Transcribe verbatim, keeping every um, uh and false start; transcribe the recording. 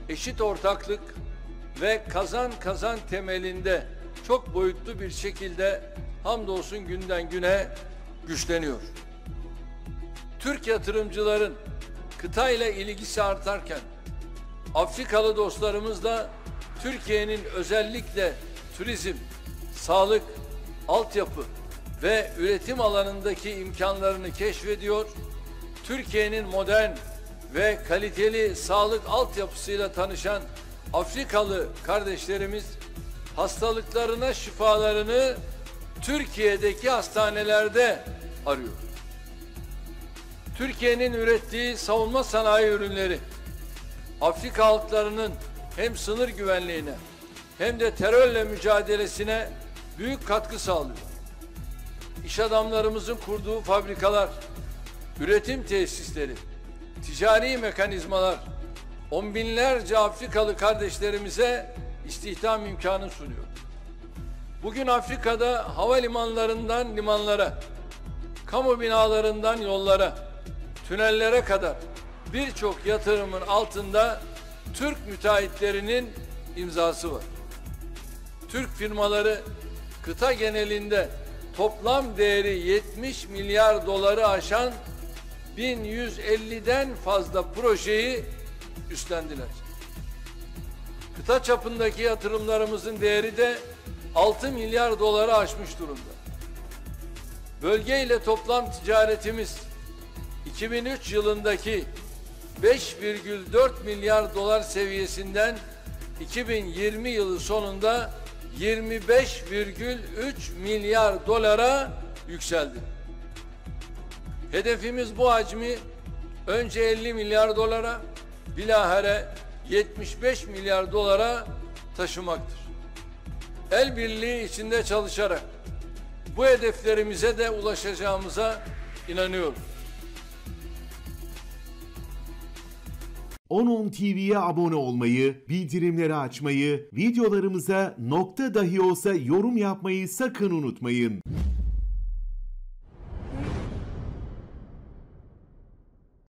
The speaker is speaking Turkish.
eşit ortaklık ve kazan kazan temelinde çok boyutlu bir şekilde hamdolsun günden güne güçleniyor. Türk yatırımcıların kıtayla ilgisi artarken Afrikalı dostlarımızla Türkiye'nin özellikle turizm, sağlık, altyapı ve üretim alanındaki imkanlarını keşfediyor, Türkiye'nin modern ve kaliteli sağlık altyapısıyla tanışan Afrikalı kardeşlerimiz hastalıklarına şifalarını Türkiye'deki hastanelerde arıyor. Türkiye'nin ürettiği savunma sanayi ürünleri Afrika halklarının hem sınır güvenliğine hem de terörle mücadelesine büyük katkı sağlıyor. İş adamlarımızın kurduğu fabrikalar, üretim tesisleri, ticari mekanizmalar on binlerce Afrikalı kardeşlerimize istihdam imkanı sunuyor. Bugün Afrika'da havalimanlarından limanlara, kamu binalarından yollara, tünellere kadar birçok yatırımın altında Türk müteahhitlerinin imzası var. Türk firmaları kıta genelinde toplam değeri yetmiş milyar doları aşan bin yüz elliden fazla projeyi üstlendiler. Kıta çapındaki yatırımlarımızın değeri de altı milyar doları aşmış durumda. Bölgeyle toplam ticaretimiz iki bin üç yılındaki beş virgül dört milyar dolar seviyesinden iki bin yirmi yılı sonunda yirmi beş virgül üç milyar dolara yükseldi. Hedefimiz bu hacmi önce elli milyar dolara, bilahare yetmiş beş milyar dolara taşımaktır. El birliği içinde çalışarak bu hedeflerimize de ulaşacağımıza inanıyorum. on on T V'ye abone olmayı, bildirimleri açmayı, videolarımıza nokta dahi olsa yorum yapmayı sakın unutmayın.